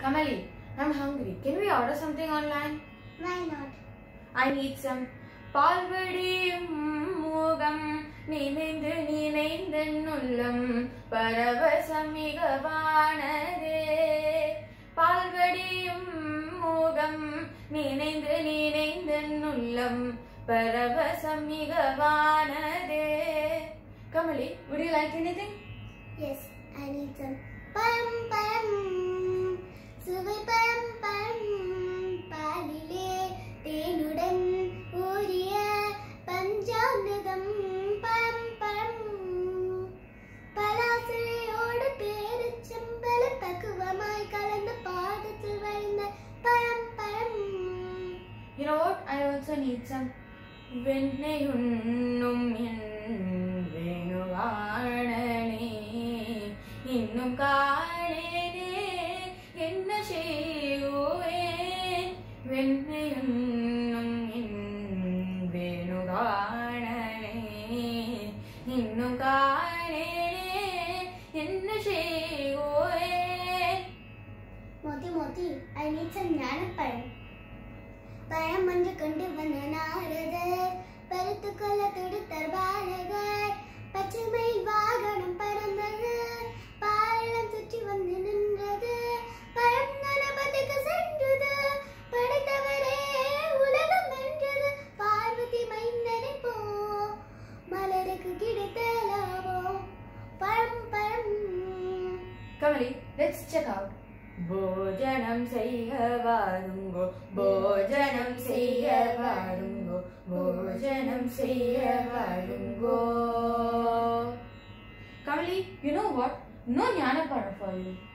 Kamali, I'm hungry. Can we order something online? Why not? I need some பால்வடியும் மூகம் நினைந்து நினைந்தென்னுள்ளம் பரவசமிகவானதே பால்வடியும் மூகம் நினைந்து நினைந்தென்னுள்ளம் பரவசமிகவானதே. Kamali, would you like anything? Yes, I need some பழம் பழம் சுவை பழம் பழம் பாலிலே தேனுடன் ஊறிய பஞ்சாமிர்தம் பழம் பழம் பலாசையோடு பேரிச்சம்பழ பக்குவமாய் கலந்த பாதத்தில் வழிந்த பழம் பழம். You know what? I also need some வெண்ணையுண்ணும் என் வேணுகாணனே இன்னும் காணேனே என்ன செய்வேன் வெண்ணையுண்ணும் என் வேணுகாணனே இன்னும் காணேனே என்ன செய்வேன். மோதி மோதி, I need some ஞானப்பழம். பழம் ஒன்று கொண்டு வந்த நாரதர் பருத்து கொள்ள துடித்தார் பாலகர் பச்சைமை வாகனம் பறந்தது பாலம் சுற்றி வந்து நின்றது பழம் கணபதிக்கு சென்றது படைத்தவரே உலகம் வென்றது பார்வதி மைந்தனை போ மலருக்கு கிடைத்த லாபம் பழம் பழம். Kamali, let's check out. போஜனம் செய்ய வாருங்கோ போஜனம் செய்ய வாருங்கோ போஜனம் செய்ய வாருங்கோ. Kamali, you know what? No ஞானப்பழம் for you.